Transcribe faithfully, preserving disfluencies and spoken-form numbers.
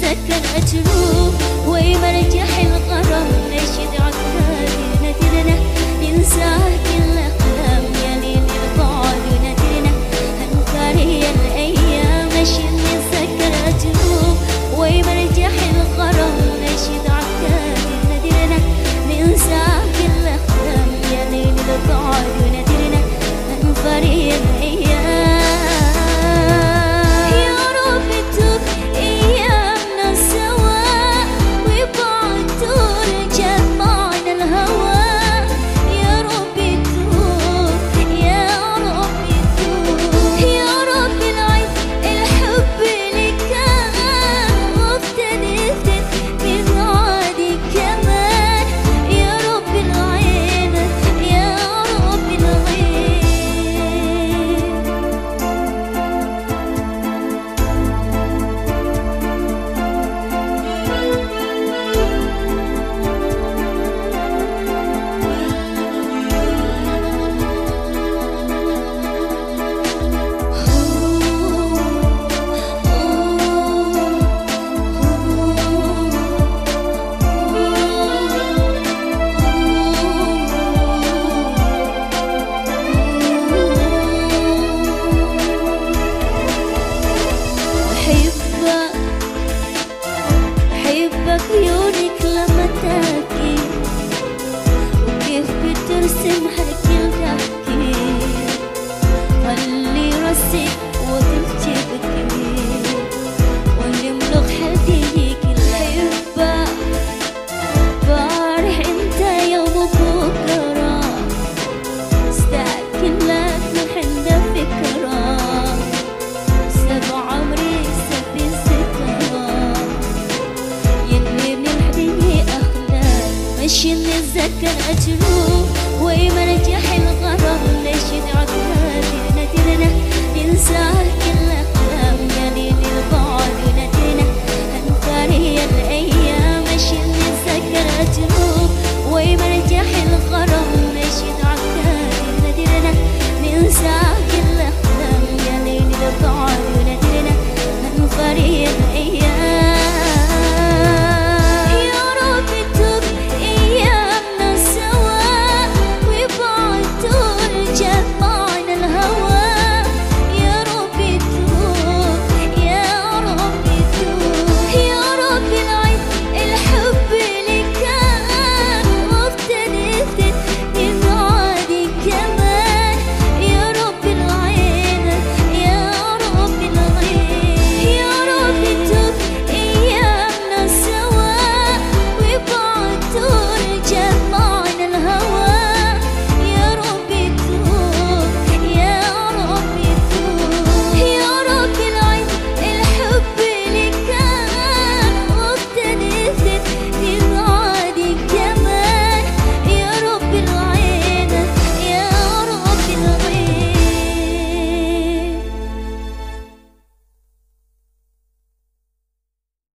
نتذكر أجروب ويمرجح الغرام نشد عكادي ندرنا ننساه كل أقلام يا ليل البعد ندرنا هنفاري الأيام نشد نتذكر أجروب ويمرجح الغرام نشد عكادي ندرنا ننساه كل أقلام يا ليل البعد ندرنا هنفاري الأيام. عيونك لما تحكي وكيف بترسم هالكل تحكي خلي راسك وتمشي بكي ونملك حديك الحبة بارح انت يوم بكرة استأكد لك محن فكرة سبع عمري سبي ذكرى مشي نتذكر أجروب ويمرجح الغرام نشد عكادي ندرنا ننساه كل أقلام يا ليل البعد ندرنا هنفاري الأيام مشي نتذكر أجروب ويمرجح الغرام